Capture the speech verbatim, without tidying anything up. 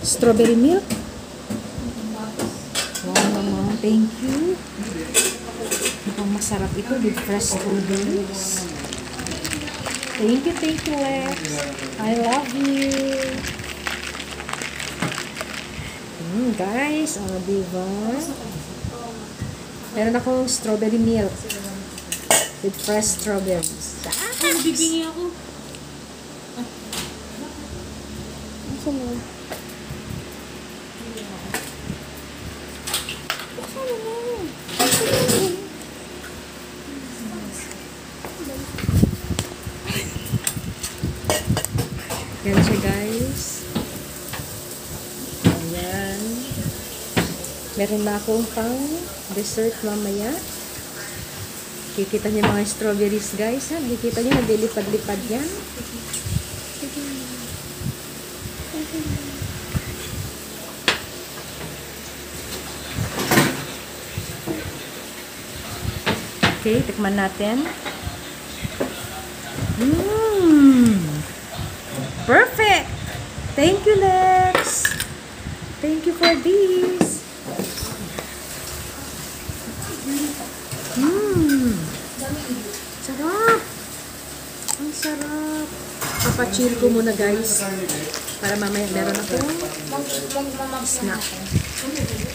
strawberry milk. Wow naman, thank you. Mukhang masarap ito with fresh strawberries. Thank you, thank you, Lex. I love you. Hmm, guys, oh, diba? Meron akong strawberry milk with fresh strawberries. Ay, bibingi ako. Ano mo? Ano mo? Yan siya, guys. Ayan. Meron na akong pang dessert mamaya. Kikita niyo mga strawberries, guys. Ha? Kikita niyo, naglilipad-lipad yan. Okay, tikman natin. Mmm! Perfect! Thank you, Lex! Thank you for this! Mmm! Sarap! Ang sarap! Papachill ko muna, guys. Para mamaya meron ako snack.